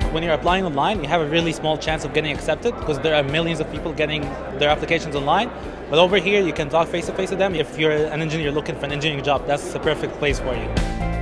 When you're applying online, you have a really small chance of getting accepted because there are millions of people getting their applications online. But over here, you can talk face-to-face with them. If you're an engineer looking for an engineering job, that's the perfect place for you.